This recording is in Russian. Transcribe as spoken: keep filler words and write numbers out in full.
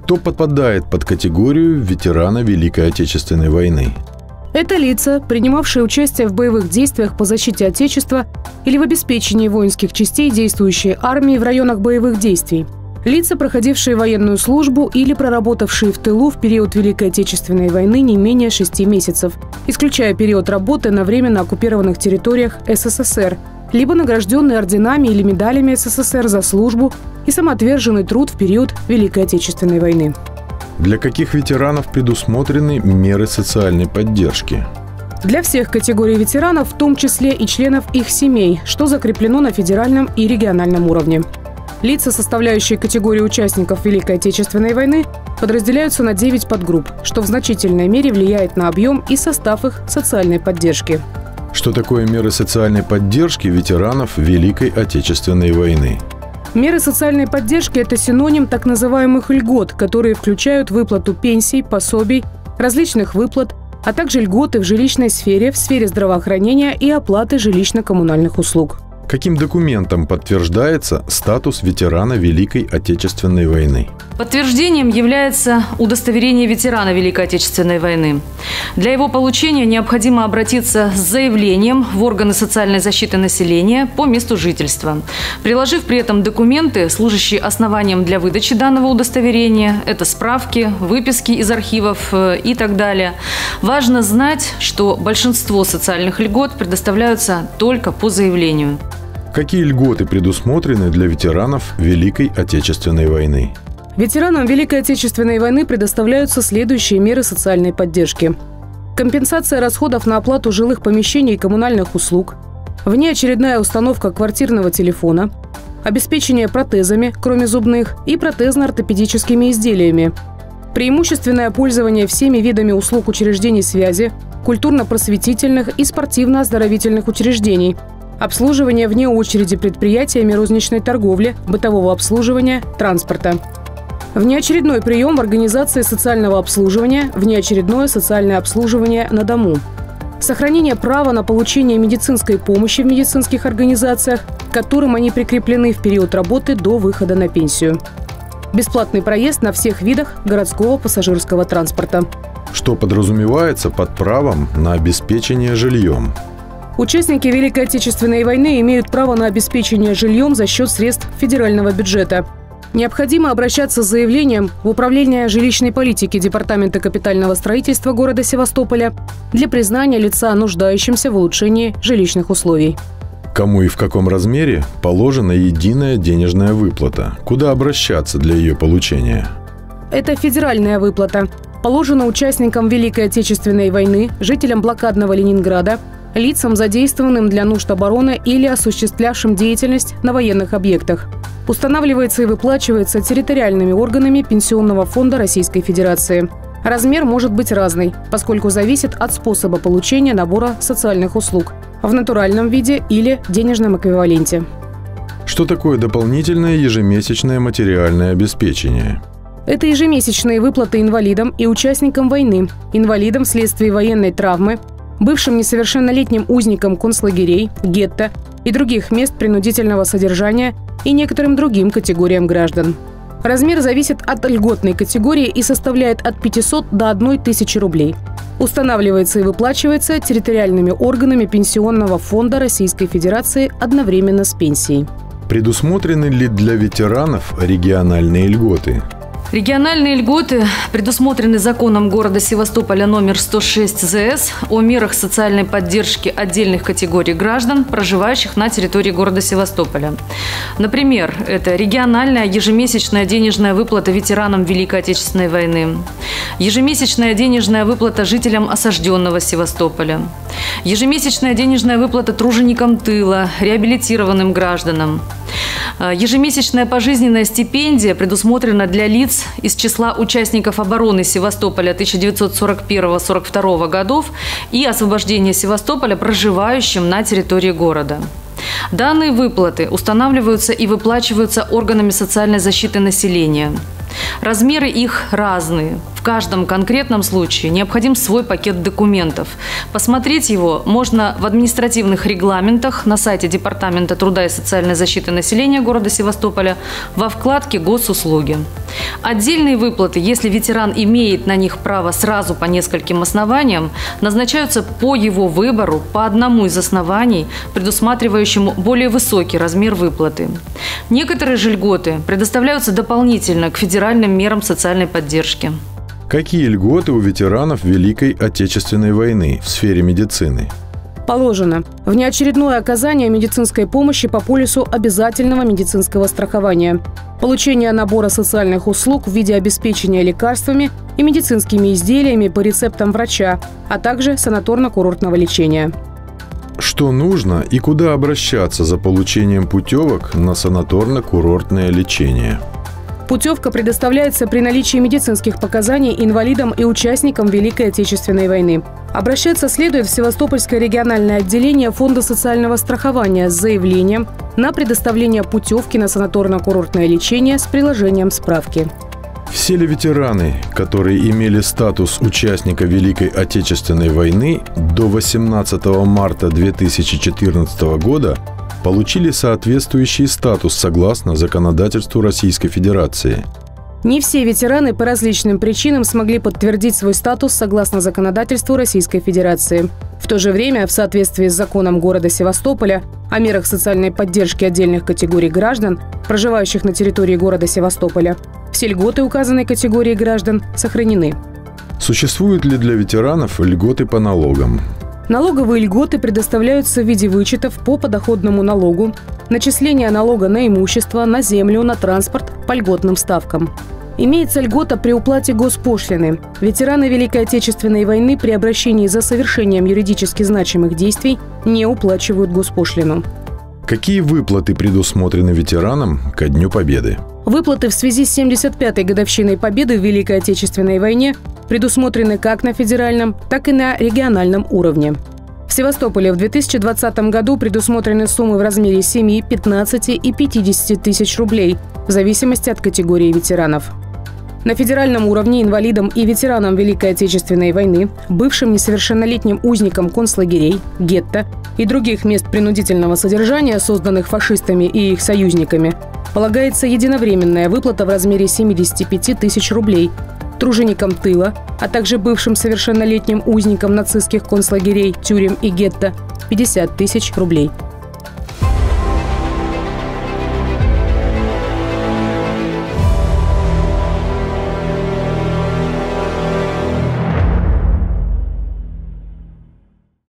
Кто подпадает под категорию ветерана Великой Отечественной войны? Это лица, принимавшие участие в боевых действиях по защите Отечества или в обеспечении воинских частей действующей армии в районах боевых действий. Лица, проходившие военную службу или проработавшие в тылу в период Великой Отечественной войны не менее шести месяцев, исключая период работы на временно оккупированных территориях СССР, либо награжденные орденами или медалями СССР за службу и самоотверженный труд в период Великой Отечественной войны. Для каких ветеранов предусмотрены меры социальной поддержки? Для всех категорий ветеранов, в том числе и членов их семей, что закреплено на федеральном и региональном уровне. Лица, составляющие категорию участников Великой Отечественной войны, подразделяются на девять подгрупп, что в значительной мере влияет на объем и состав их социальной поддержки. Что такое меры социальной поддержки ветеранов Великой Отечественной войны? Меры социальной поддержки – это синоним так называемых льгот, которые включают выплату пенсий, пособий, различных выплат, а также льготы в жилищной сфере, в сфере здравоохранения и оплаты жилищно-коммунальных услуг. Каким документом подтверждается статус ветерана Великой Отечественной войны? Подтверждением является удостоверение ветерана Великой Отечественной войны. Для его получения необходимо обратиться с заявлением в органы социальной защиты населения по месту жительства, приложив при этом документы, служащие основанием для выдачи данного удостоверения. Это справки, выписки из архивов и так далее. Важно знать, что большинство социальных льгот предоставляются только по заявлению. Какие льготы предусмотрены для ветеранов Великой Отечественной войны? Ветеранам Великой Отечественной войны предоставляются следующие меры социальной поддержки. Компенсация расходов на оплату жилых помещений и коммунальных услуг, внеочередная установка квартирного телефона, обеспечение протезами, кроме зубных, и протезно-ортопедическими изделиями, преимущественное пользование всеми видами услуг учреждений связи, культурно-просветительных и спортивно-оздоровительных учреждений, обслуживание вне очереди предприятиями розничной торговли, бытового обслуживания, транспорта. Внеочередной прием в организации социального обслуживания, внеочередное социальное обслуживание на дому. Сохранение права на получение медицинской помощи в медицинских организациях, к которым они прикреплены в период работы до выхода на пенсию. Бесплатный проезд на всех видах городского пассажирского транспорта. Что подразумевается под правом на обеспечение жильем? Участники Великой Отечественной войны имеют право на обеспечение жильем за счет средств федерального бюджета. Необходимо обращаться с заявлением в Управление жилищной политики Департамента капитального строительства города Севастополя для признания лица нуждающимся в улучшении жилищных условий. Кому и в каком размере положена единая денежная выплата? Куда обращаться для ее получения? Это федеральная выплата. Положена участникам Великой Отечественной войны, жителям блокадного Ленинграда, лицам, задействованным для нужд обороны или осуществлявшим деятельность на военных объектах. Устанавливается и выплачивается территориальными органами Пенсионного фонда Российской Федерации. Размер может быть разный, поскольку зависит от способа получения набора социальных услуг в натуральном виде или денежном эквиваленте. Что такое дополнительное ежемесячное материальное обеспечение? Это ежемесячные выплаты инвалидам и участникам войны, инвалидам вследствие военной травмы, бывшим несовершеннолетним узникам концлагерей, гетто и других мест принудительного содержания и некоторым другим категориям граждан. Размер зависит от льготной категории и составляет от пятисот до одной тысячи рублей. Устанавливается и выплачивается территориальными органами Пенсионного фонда Российской Федерации одновременно с пенсией. Предусмотрены ли для ветеранов региональные льготы? Региональные льготы предусмотрены законом города Севастополя номер сто шесть ЗС о мерах социальной поддержки отдельных категорий граждан, проживающих на территории города Севастополя. Например, это региональная ежемесячная денежная выплата ветеранам Великой Отечественной войны, ежемесячная денежная выплата жителям осажденного Севастополя, ежемесячная денежная выплата труженикам тыла, реабилитированным гражданам. Ежемесячная пожизненная стипендия предусмотрена для лиц из числа участников обороны Севастополя тысяча девятьсот сорок первого — сорок второго годов и освобождения Севастополя, проживающим на территории города. Данные выплаты устанавливаются и выплачиваются органами социальной защиты населения. Размеры их разные. В каждом конкретном случае необходим свой пакет документов. Посмотреть его можно в административных регламентах на сайте Департамента труда и социальной защиты населения города Севастополя во вкладке «Госуслуги». Отдельные выплаты, если ветеран имеет на них право сразу по нескольким основаниям, назначаются по его выбору по одному из оснований, предусматривающему более высокий размер выплаты. Некоторые же льготы предоставляются дополнительно к федеральным мерам социальной поддержки. Какие льготы у ветеранов Великой Отечественной войны в сфере медицины? Положено внеочередное оказание медицинской помощи по полису обязательного медицинского страхования, получение набора социальных услуг в виде обеспечения лекарствами и медицинскими изделиями по рецептам врача, а также санаторно-курортного лечения. Что нужно и куда обращаться за получением путевок на санаторно-курортное лечение? Путевка предоставляется при наличии медицинских показаний инвалидам и участникам Великой Отечественной войны. Обращаться следует в Севастопольское региональное отделение Фонда социального страхования с заявлением на предоставление путевки на санаторно-курортное лечение с приложением справки. Все ли ветераны, которые имели статус участника Великой Отечественной войны до восемнадцатого марта две тысячи четырнадцатого года, получили соответствующий статус согласно законодательству Российской Федерации? Не все ветераны по различным причинам смогли подтвердить свой статус согласно законодательству Российской Федерации. В то же время, в соответствии с законом города Севастополя о мерах социальной поддержки отдельных категорий граждан, проживающих на территории города Севастополя, все льготы указанной категории граждан сохранены. Существуют ли для ветеранов льготы по налогам? Налоговые льготы предоставляются в виде вычетов по подоходному налогу, начисления налога на имущество, на землю, на транспорт по льготным ставкам. Имеется льгота при уплате госпошлины. Ветераны Великой Отечественной войны при обращении за совершением юридически значимых действий не уплачивают госпошлину. Какие выплаты предусмотрены ветеранам ко Дню Победы? Выплаты в связи с семьдесят пятой годовщиной Победы в Великой Отечественной войне предусмотрены как на федеральном, так и на региональном уровне. В Севастополе в две тысячи двадцатом году предусмотрены суммы в размере семи, пятнадцати и пятидесяти тысяч рублей в зависимости от категории ветеранов. На федеральном уровне инвалидам и ветеранам Великой Отечественной войны, бывшим несовершеннолетним узникам концлагерей, гетто и других мест принудительного содержания, созданных фашистами и их союзниками, полагается единовременная выплата в размере семидесяти пяти тысяч рублей, труженикам тыла, а также бывшим совершеннолетним узникам нацистских концлагерей, тюрем и гетто – пятьдесят тысяч рублей.